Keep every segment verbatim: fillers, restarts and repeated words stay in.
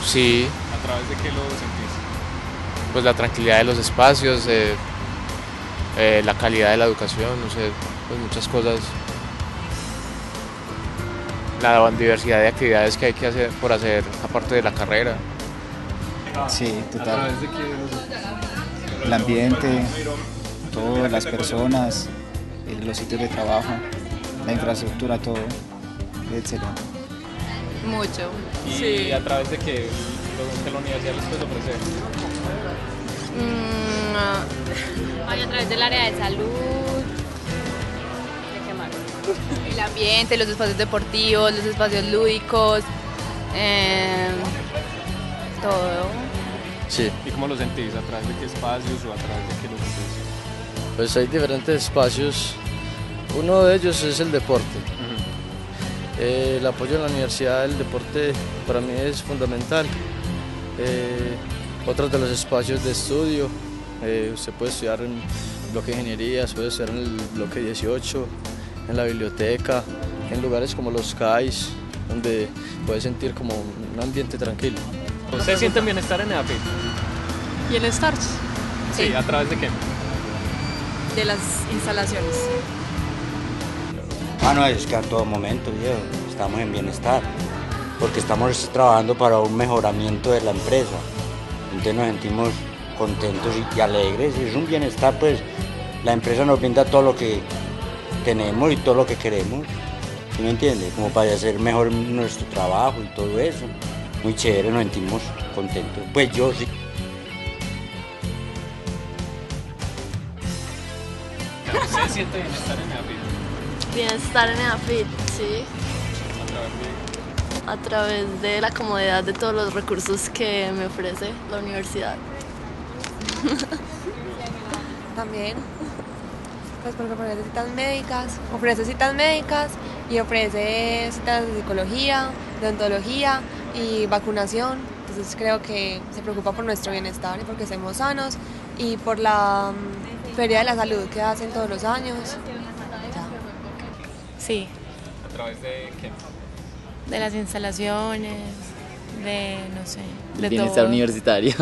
Sí. ¿A través de qué lo sentís? Pues la tranquilidad de los espacios, eh, eh, la calidad de la educación, no sé, pues muchas cosas. La diversidad de actividades que hay que hacer por hacer aparte de la carrera. Sí, ¿A total. través de qué lo sentís? El ambiente, todas las personas, eh, los sitios de trabajo, la infraestructura, todo. Excelente. Mucho. ¿Y Sí. a través de qué lo que la universidad les puede ofrecer? Mm, ah, Ay, a través del área de salud. ¿De qué más? el ambiente, los espacios deportivos, los espacios lúdicos, eh, todo. Sí, ¿Y cómo lo sentís? ¿A través de qué espacios o a través de qué lo sentís? pues hay diferentes espacios. Uno de ellos es el deporte. Eh, el apoyo en la universidad del deporte para mí es fundamental. Eh, otros de los espacios de estudio, eh, usted puede estudiar en el bloque de ingeniería, puede estudiar en el bloque dieciocho, en la biblioteca, en lugares como los C A Is, donde puede sentir como un ambiente tranquilo. ¿Usted siente bienestar en EAFIT? Bienestar. Sí, ¿a través de qué? De las instalaciones. Ah, no, es que a todo momento, viejo, estamos en bienestar, porque estamos trabajando para un mejoramiento de la empresa, entonces nos sentimos contentos y, y alegres, y es un bienestar, pues la empresa nos brinda todo lo que tenemos y todo lo que queremos, ¿sí me entiende? Como para hacer mejor nuestro trabajo y todo eso, muy chévere, nos sentimos contentos, pues yo sí. ¿Usted siente bienestar en EAFIT? Bienestar en EAFIT, sí, ¿A través de a través de la comodidad de todos los recursos que me ofrece la universidad. También, pues porque ofrece citas médicas, ofrece citas médicas y ofrece citas de psicología, de odontología y vacunación. Entonces creo que se preocupa por nuestro bienestar y porque estemos sanos y por la um, Feria de la Salud que hacen todos los años. Sí, ¿A través de qué? de las instalaciones, de, no sé, de El bienestar todo. universitario.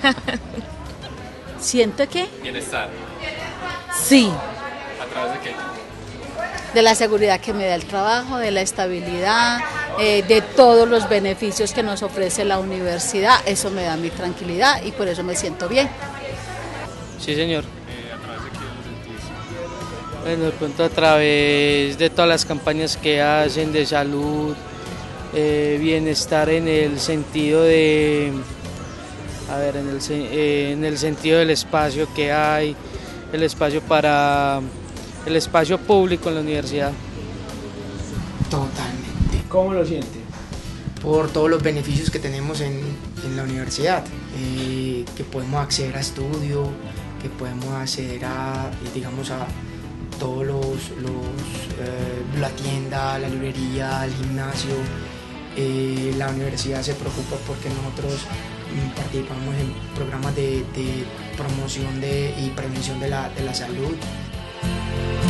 ¿Siento que? Bienestar. Sí, ¿A través de qué? de la seguridad que me da el trabajo, de la estabilidad, eh, de todos los beneficios que nos ofrece la universidad. Eso me da mi tranquilidad y por eso me siento bien. Sí, señor. Eh, ¿A través de qué lo sentís? Bueno, de pronto a través de todas las campañas que hacen de salud, eh, bienestar en el sentido de, a ver, en el, se- eh, en el sentido del espacio que hay, el espacio para, el espacio público en la universidad. Totalmente. ¿Cómo lo siente? Por todos los beneficios que tenemos en, en la universidad, eh, que podemos acceder a estudio, que podemos acceder a, eh, digamos, a todos los, los eh, la tienda, la librería, el gimnasio. Eh, la universidad se preocupa porque nosotros mm, participamos en programas de, de promoción de, y prevención de la, de la salud.